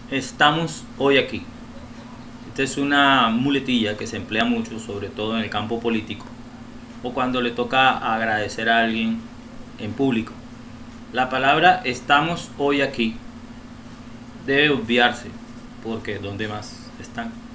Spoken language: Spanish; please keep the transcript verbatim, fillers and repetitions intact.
Estamos hoy aquí. Esta es una muletilla que se emplea mucho, sobre todo en el campo político, o cuando le toca agradecer a alguien en público. La palabra estamos hoy aquí debe obviarse, porque ¿dónde más están?